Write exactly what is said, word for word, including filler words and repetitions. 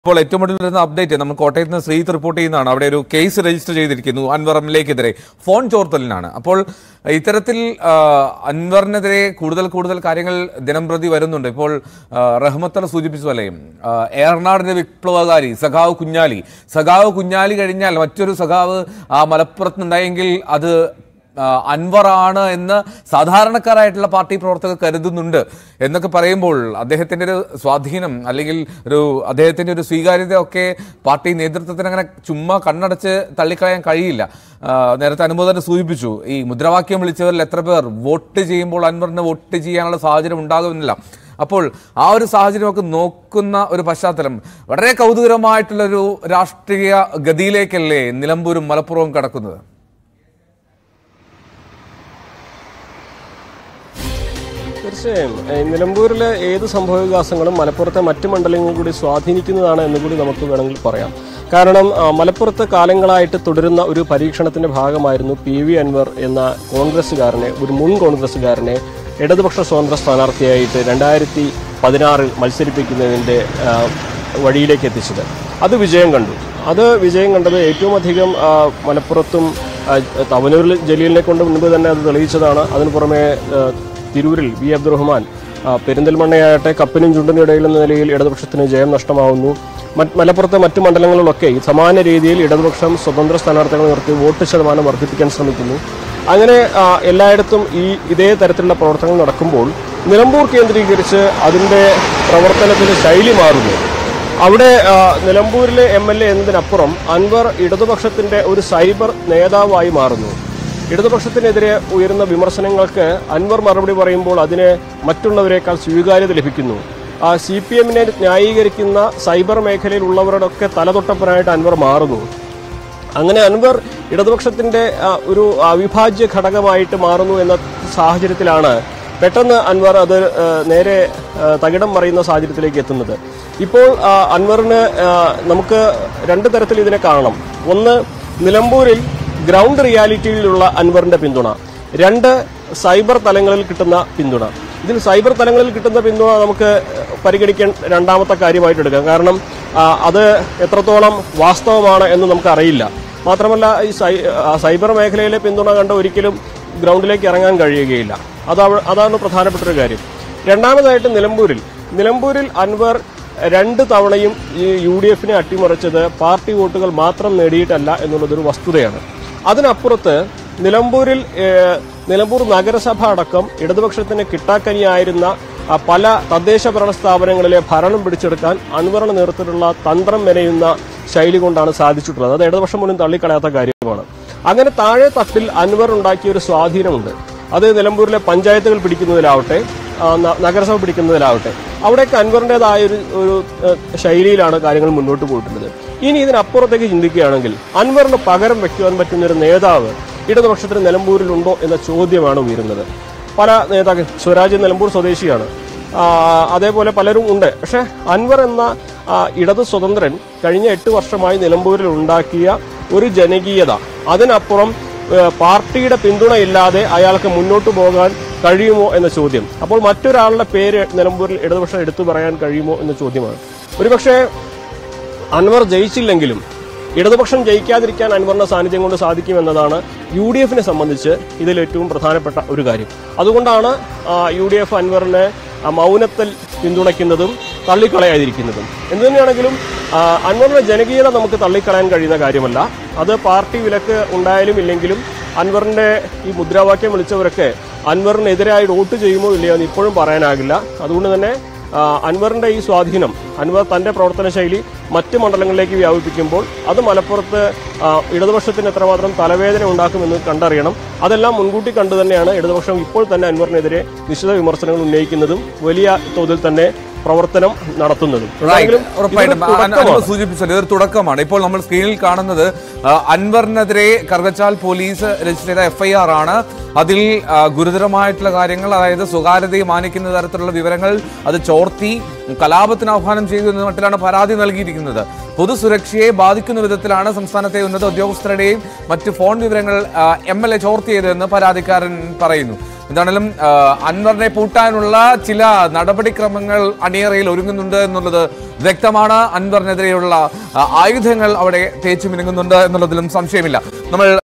ഇപ്പോൾ ഏറ്റവും ഒടുവിൽ വരുന്ന അപ്ഡേറ്റ് നമ്മൾ കോട്ടയത്ത് നിന്ന് ശ്രീത്ത് റിപ്പോർട്ട് ചെയ്യുന്നതാണ്. അവിടെ ഒരു കേസ് രജിസ്റ്റർ ചെയ്തിരിക്കുന്നു അൻവർ എം എൽ എക്കെതിരെ ഫോൺ ചോർത്തലിനാണ്. അപ്പോൾ ഇത്തരത്തിൽ അൻവറിനെതിരെ കൂടുതൽ കൂടുതൽ കാര്യങ്ങൾ ദിനം പ്രതി വരുന്നുണ്ട്. ഇപ്പോൾ റഹ്മത്തല സൂചിപ്പിച്ചതുപോലെ ഏറനാടിന്റെ വിപ്ലവകാരി സഖാവ് കുഞ്ഞാലി സഖാവ് കുഞ്ഞാലി കഴിഞ്ഞാൽ മറ്റൊരു സഖാവ് ആ മലപ്പുറത്തുണ്ടായെങ്കിൽ അത് അൻവറാണ് എന്ന് സാധാരണക്കാരായിട്ടുള്ള പാർട്ടി പ്രവർത്തകർ കരുതുന്നുണ്ട് എന്നൊക്കെ പറയുമ്പോൾ അദ്ദേഹത്തിൻ്റെ ഒരു സ്വാധീനം അല്ലെങ്കിൽ ഒരു അദ്ദേഹത്തിൻ്റെ ഒരു സ്വീകാര്യത ഒക്കെ പാർട്ടി നേതൃത്വത്തിന് അങ്ങനെ ചുമ്മാ കണ്ണടച്ച് തള്ളിക്കളയാൻ കഴിയില്ല. നേരത്തെ അനുമോദനം സൂചിപ്പിച്ചു, ഈ മുദ്രാവാക്യം വിളിച്ചവരിൽ എത്ര പേർ വോട്ട് ചെയ്യുമ്പോൾ അൻവറിന് വോട്ട് ചെയ്യാനുള്ള സാഹചര്യം ഉണ്ടാകുന്നില്ല. അപ്പോൾ ആ ഒരു സാഹചര്യമൊക്കെ നോക്കുന്ന ഒരു പശ്ചാത്തലം വളരെ കൗതുകരമായിട്ടുള്ളൊരു രാഷ്ട്രീയ ഗതിയിലേക്കല്ലേ നിലമ്പൂരും മലപ്പുറവും കടക്കുന്നത്? തീർച്ചയായും നിലമ്പൂരിലെ ഏത് സംഭവവികാസങ്ങളും മലപ്പുറത്തെ മറ്റ് മണ്ഡലങ്ങൾ കൂടി സ്വാധീനിക്കുന്നതാണ് എന്നുകൂടി നമുക്ക് വേണമെങ്കിൽ പറയാം. കാരണം മലപ്പുറത്ത് കാലങ്ങളായിട്ട് തുടരുന്ന ഒരു പരീക്ഷണത്തിൻ്റെ ഭാഗമായിരുന്നു പി വി അൻവർ എന്ന കോൺഗ്രസ്സുകാരനെ, ഒരു മുൻ കോൺഗ്രസ്സുകാരനെ ഇടതുപക്ഷ സ്വതന്ത്ര സ്ഥാനാർത്ഥിയായിട്ട് രണ്ടായിരത്തി പതിനാറിൽ മത്സരിപ്പിക്കുന്നതിൻ്റെ വഴിയിലേക്ക് എത്തിച്ചത്. അത് വിജയം കണ്ടു. അത് വിജയം കണ്ടത് ഏറ്റവും അധികം മലപ്പുറത്തും തവനൂരിൽ ജലീലിനെ കൊണ്ട് മുൻപ് തന്നെ അത് തെളിയിച്ചതാണ്. അതിനു പുറമെ തിരൂരിൽ വി അബ്ദുറഹ്മാൻ, പെരിന്തൽമണ്ണയാകട്ടെ കപ്പിനും ചുണ്ടിനും ഇടയിൽ എന്ന നിലയിൽ ഇടതുപക്ഷത്തിന് ജയം നഷ്ടമാവുന്നു. മലപ്പുറത്തെ മറ്റു മണ്ഡലങ്ങളിലൊക്കെ സമാന രീതിയിൽ ഇടതുപക്ഷം സ്വതന്ത്ര സ്ഥാനാർത്ഥികളെ നിർത്തി വോട്ട് ശതമാനം വർദ്ധിപ്പിക്കാൻ ശ്രമിക്കുന്നു. അങ്ങനെ എല്ലായിടത്തും ഈ ഇതേ തരത്തിലുള്ള പ്രവർത്തനങ്ങൾ നടക്കുമ്പോൾ നിലമ്പൂർ കേന്ദ്രീകരിച്ച് അതിൻ്റെ പ്രവർത്തനത്തിൻ്റെ ശൈലി മാറുന്നു. അവിടെ നിലമ്പൂരിലെ എം എൽ എ എന്നതിനപ്പുറം അൻവർ ഇടതുപക്ഷത്തിൻ്റെ ഒരു സൈബർ നേതാവായി മാറുന്നു. ഇടതുപക്ഷത്തിനെതിരെ ഉയരുന്ന വിമർശനങ്ങൾക്ക് അൻവർ മറുപടി പറയുമ്പോൾ അതിന് മറ്റുള്ളവരെക്കാൾ സ്വീകാര്യത ലഭിക്കുന്നു. സി പി എമ്മിനെ ന്യായീകരിക്കുന്ന സൈബർ മേഖലയിലുള്ളവരോടൊക്കെ തലതൊട്ടപ്പനായിട്ട് അൻവർ മാറുന്നു. അങ്ങനെ അൻവർ ഇടതുപക്ഷത്തിൻ്റെ ഒരു അവിഭാജ്യ ഘടകമായിട്ട് മാറുന്നു എന്ന സാഹചര്യത്തിലാണ് പെട്ടെന്ന് അൻവർ അത് നേരെ തകിടം മറിയുന്ന സാഹചര്യത്തിലേക്ക് എത്തുന്നത്. ഇപ്പോൾ അൻവറിന് നമുക്ക് രണ്ട് തരത്തിൽ ഇതിനെ കാണണം. ഒന്ന്, നിലമ്പൂരിൽ ഗ്രൗണ്ട് റിയാലിറ്റിയിലുള്ള അൻവറിന്റെ പിന്തുണ. രണ്ട്, സൈബർ തലങ്ങളിൽ കിട്ടുന്ന പിന്തുണ. ഇതിൽ സൈബർ തലങ്ങളിൽ കിട്ടുന്ന പിന്തുണ നമുക്ക് പരിഗണിക്കാൻ രണ്ടാമത്തെ കാര്യമായിട്ട് എടുക്കാം. കാരണം അത് എത്രത്തോളം വാസ്തവമാണ് എന്ന് നമുക്കറിയില്ല. മാത്രമല്ല ഈ സൈബർ മേഖലയിലെ പിന്തുണ കണ്ട് ഒരിക്കലും ഗ്രൗണ്ടിലേക്ക് ഇറങ്ങാൻ കഴിയുകയില്ല. അതാ അതാണ് പ്രധാനപ്പെട്ടൊരു കാര്യം. രണ്ടാമതായിട്ട് നിലമ്പൂരിൽ നിലമ്പൂരിൽ അൻവർ രണ്ട് തവണയും ഈ യു ഡി എഫിനെ അട്ടിമറിച്ചത് പാർട്ടി വോട്ടുകൾ മാത്രം നേടിയിട്ടല്ല എന്നുള്ളതൊരു വസ്തുതയാണ്. അതിനപ്പുറത്ത് നിലമ്പൂരിൽ നിലമ്പൂർ നഗരസഭ അടക്കം ഇടതുപക്ഷത്തിന് കിട്ടാക്കനിയായിരുന്ന പല തദ്ദേശ ഭരണ സ്ഥാപനങ്ങളിലെ ഭരണം പിടിച്ചെടുക്കാൻ അൻവറിന്റെ നേതൃത്വത്തിലുള്ള തന്ത്രം മെനയുന്ന ശൈലി കൊണ്ടാണ് സാധിച്ചിട്ടുള്ളത്. അത് ഇടതുപക്ഷം പോലും തള്ളിക്കളയാത്ത കാര്യമാണ്. അങ്ങനെ താഴെ തട്ടിൽ അൻവർ ഉണ്ടാക്കിയ ഒരു സ്വാധീനമുണ്ട്. അത് നിലമ്പൂരിലെ പഞ്ചായത്തുകൾ പിടിക്കുന്നതിലാവട്ടെ, നഗരസഭ പിടിക്കുന്നതിലാവട്ടെ, അവിടെയൊക്കെ അൻവറിൻ്റെതായ ഒരു ഒരു ശൈലിയിലാണ് കാര്യങ്ങൾ മുന്നോട്ട് പോയിട്ടുള്ളത്. ഇനി ഇതിനപ്പുറത്തേക്ക് ചിന്തിക്കുകയാണെങ്കിൽ അൻവറിന് പകരം വയ്ക്കുവാൻ പറ്റുന്ന ഒരു നേതാവ് ഇടതുപക്ഷത്തിന് നിലമ്പൂരിലുണ്ടോ എന്ന ചോദ്യമാണ് ഉയരുന്നത്. പല നേതാക്കൾ, സ്വരാജ് നിലമ്പൂർ സ്വദേശിയാണ്, അതേപോലെ പലരും ഉണ്ട്. പക്ഷെ അൻവർ എന്ന ഇടതു സ്വതന്ത്രൻ കഴിഞ്ഞ എട്ട് വർഷമായി നിലമ്പൂരിൽ ഉണ്ടാക്കിയ ഒരു ജനകീയത, അതിനപ്പുറം പാർട്ടിയുടെ പിന്തുണയില്ലാതെ അയാൾക്ക് മുന്നോട്ട് പോകാൻ കഴിയുമോ എന്ന ചോദ്യം. അപ്പോൾ മറ്റൊരാളുടെ പേര് നിലമ്പൂരിൽ ഇടതുപക്ഷം എടുത്തു പറയാൻ കഴിയുമോ എന്ന ചോദ്യമാണ്. ഒരുപക്ഷെ അൻവർ ജയിച്ചില്ലെങ്കിലും ഇടതുപക്ഷം ജയിക്കാതിരിക്കാൻ അൻവറിന്റെ സാന്നിധ്യം കൊണ്ട് സാധിക്കുമെന്നതാണ് യു ഡി എഫിനെ സംബന്ധിച്ച് ഇതിൽ ഏറ്റവും പ്രധാനപ്പെട്ട ഒരു കാര്യം. അതുകൊണ്ടാണ് യു ഡി എഫ് അൻവറിനെ മൗനത്തിൽ പിന്തുണയ്ക്കുന്നതും തള്ളിക്കളയാതിരിക്കുന്നതും. എന്തു തന്നെയാണെങ്കിലും അൻവറിന്റെ ജനകീയത നമുക്ക് തള്ളിക്കളയാൻ കഴിയുന്ന കാര്യമല്ല. അത് പാർട്ടി വിലക്ക് ഉണ്ടായാലും ഇല്ലെങ്കിലും അൻവറിന്റെ ഈ മുദ്രാവാക്യം വിളിച്ചവരൊക്കെ അൻവറിനെതിരായി വോട്ട് ചെയ്യുമോ ഇല്ലയോ എന്ന് ഇപ്പോഴും പറയാനാകില്ല. അതുകൊണ്ട് തന്നെ അൻവറിന്റെ ഈ സ്വാധീനം, അൻവർ തന്റെ പ്രവർത്തന ശൈലി മറ്റ് മണ്ഡലങ്ങളിലേക്ക് വ്യാപിപ്പിക്കുമ്പോൾ അത് മലപ്പുറത്ത് ഇടതുപക്ഷത്തിന് എത്രമാത്രം തലവേദന ഉണ്ടാക്കുമെന്ന് കണ്ടറിയണം. അതെല്ലാം മുൻകൂട്ടി കണ്ടു തന്നെയാണ് ഇടതുപക്ഷം ഇപ്പോൾ തന്നെ അൻവറിനെതിരെ നിശ്ചിത വിമർശനങ്ങൾ ഉന്നയിക്കുന്നതും വലിയ തോതിൽ തന്നെ പ്രവർത്തനം നടത്തുന്നതും. സൂചിപ്പിച്ചത് ഇതൊരു തുടക്കമാണ്. ഇപ്പോൾ നമ്മൾ സ്ക്രീനിൽ കാണുന്നത് അൻവറിനെതിരെ കറുകച്ചാൽ പോലീസ് രജിസ്റ്റർ ചെയ്ത എഫ് ഐ ആർ ആണ്. അതിൽ ഗുരുതരമായിട്ടുള്ള കാര്യങ്ങൾ, അതായത് സ്വകാര്യതയെ മാനിക്കുന്ന തരത്തിലുള്ള വിവരങ്ങൾ അത് ചോർത്തി കലാപത്തിന് ആഹ്വാനം ചെയ്തു എന്ന മട്ടിലാണ് പരാതി നൽകിയിരിക്കുന്നത്. പൊതുസുരക്ഷയെ ബാധിക്കുന്ന വിധത്തിലാണ് സംസ്ഥാനത്തെ ഉന്നത ഉദ്യോഗസ്ഥരുടെയും മറ്റ് ഫോൺ വിവരങ്ങൾ എം എൽ എ ചോർത്തിയതെന്ന് പരാതിക്കാരൻ പറയുന്നു. എന്താണെങ്കിലും അൻവറിനെ പൂട്ടാനുള്ള ചില നടപടിക്രമങ്ങൾ അണിയറയിൽ ഒരുങ്ങുന്നുണ്ട് എന്നുള്ളത് വ്യക്തമാണ്. അൻവറിനെതിരെയുള്ള ആയുധങ്ങൾ അവിടെ തേച്ചു മിനുങ്ങുന്നുണ്ട് എന്നുള്ളതിലും സംശയമില്ല. നമ്മൾ